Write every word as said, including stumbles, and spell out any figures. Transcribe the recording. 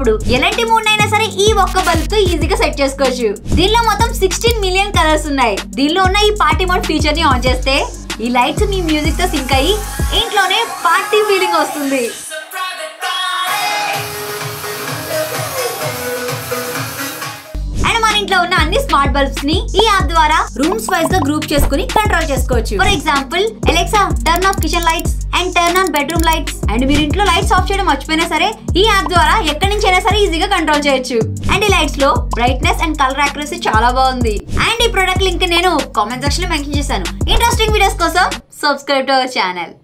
ఉన్నప్పుడు ఎలాంటి మూడ్ అయినా సరే ఈ ఒక్క బల్బ్ తో ఈజీగా సెట్ చేసుకోవచ్చు. దీనిలో మొత్తం సిక్స్టీన్ మిలియన్ కలర్స్ ఉన్నాయి. దీనిలో ఉన్న ఈ పార్టీ మోడ్ ఫీచర్ ని ఆన్ చేస్తే ఈ లైట్స్ మీ మ్యూజిక్ తో సింక్ అయ్యి ఇంట్లోనే పార్టీ ఫీలింగ్ వస్తుంది. ఇంట్లో ఉన్న అన్ని స్మార్ట్ బల్బ్స్ ని ఈ యాప్ ద్వారా రూమ్స్ వైజ్ గా గ్రూప్ చేసుకుని కంట్రోల్ చేసుకోవచ్చు. For example, Alexa turn off kitchen lights and turn on bedroom lights. And మీరు ఇంట్లో లైట్స్ ఆఫ్ చేయడం మర్చిపోయినా సరే ఈ యాప్ ద్వారా ఎక్కడి నుంచి అయినా సరే ఈజీగా కంట్రోల్ చేయొచ్చు. అండ్ ఈ లైట్స్ లో బ్రైట్నెస్ అండ్ కలర్ యాక్యురసీ చాలా బాగుంది. అండ్ ఈ ప్రొడక్ట్ లింక్ నేను కామెంట్ సెక్షన్ లో మెన్షన్ చేశాను. ఇంట్రెస్టింగ్ వీడియోస్ కోసం సబ్స్క్రైబ్ టు అవర్ ఛానల్.